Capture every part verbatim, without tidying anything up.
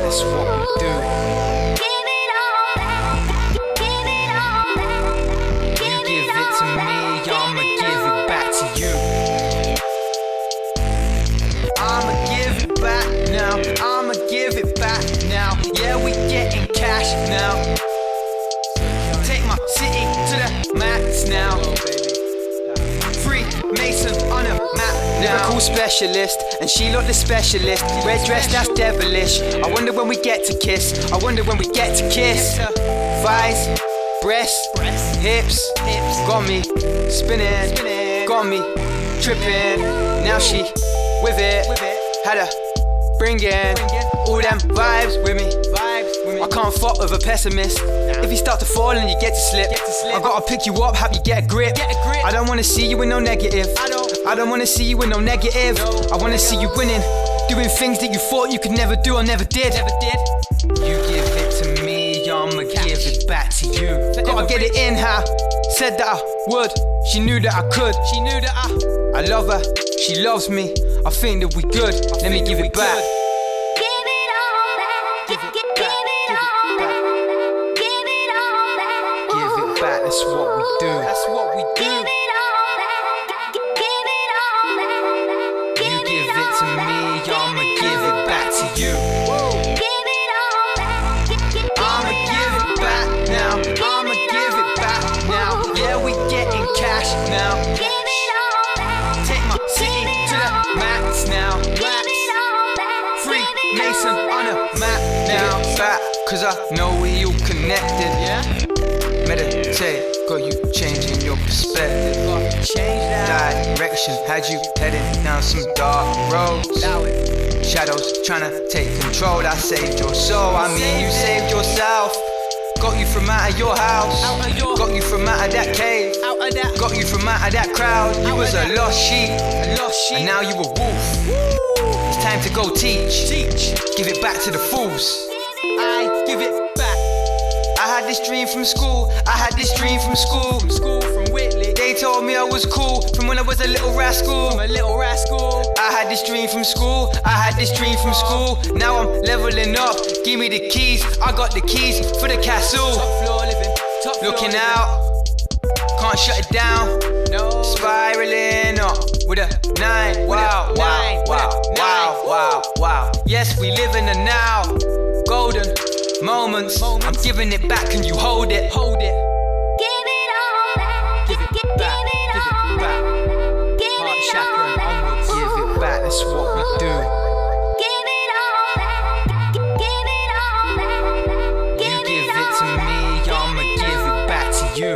that's what we do. Give it all back. Give it all back. You give it to me, I'ma give it back to you. I'ma give it back now, I'ma give it back now. Yeah, we getting cash now. Take my city to the max now. Free Mason on a map now. Lyrical specialist, and she look the specialist. Red dress, that's devilish. I wonder when we get to kiss. I wonder when we get to kiss. Thighs, breasts, hips, got me spinning, got me tripping. Now she with it, had her bringing all them vibes with me. I can't fuck with a pessimist. If you start to fall and you get to slip, I gotta pick you up, have you get a grip. I don't wanna see you with no negative. I don't wanna see you with no negative. I wanna see you winning, doing things that you thought you could never do or never did. You give it to me, I'ma give it back to you. Gotta get it in her. Said that I would, she knew that I could. She knew that I I love her, she loves me. I think that we good, let me give it back. Give it all back. Give it back. Give it back. Give it all back. Give it back, that's what we do. That's what we do. Give it all back. Give it all back. You give it to me, I'ma give it back to you. Give it all back. I'ma give it back now, I'ma give it back now. Yeah, we getting cash now. Give it all back. Take my city to the max now. Give it all back. Free Mason on a map now. Back, cause I know we all connected. Yeah. Meditate, got you changing your perspective. Change that direction, had you heading down some dark roads. Shadows trying to take control. I saved your soul, I mean you saved yourself. Got you from out of your house, got you from out of that cave, got you from out of that crowd. You was a lost sheep, and now you a wolf. It's time to go teach, give it back to the fools. I give it back. I had this dream from school, I had this dream from school. From school, from Whitley. They told me I was cool from when I was a little rascal. From a little rascal. I had this dream from school, I had this dream from school. Now I'm leveling up, give me the keys. I got the keys for the castle. Top floor living, top floor looking living. Out, can't shut it down. No. Spiraling up with a nine. Wow, wow, wow, wow, wow, wow. Yes, we live in the now. Golden moments, I'm giving it back, can you hold it? Hold it. Give it all back. Give it back, give it back. Heart chakra and onwards. Give it back, that's what we do. Give it all back. Give it all back. You give it to me, I'ma give it back to you.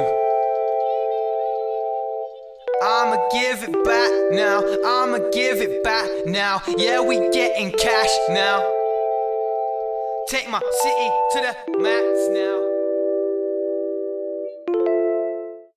I'ma give it back now, I'ma give it back now. Yeah, we getting cash now. Take my city to the max now.